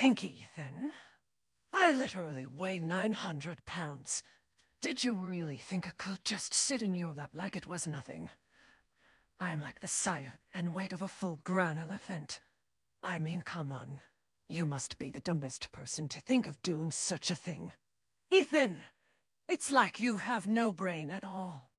think, Ethan. I literally weigh 900 pounds. Did you really think I could just sit in your lap like it was nothing? I'm like the size and weight of a full-grown elephant. I mean, come on. You must be the dumbest person to think of doing such a thing. Ethan! It's like you have no brain at all.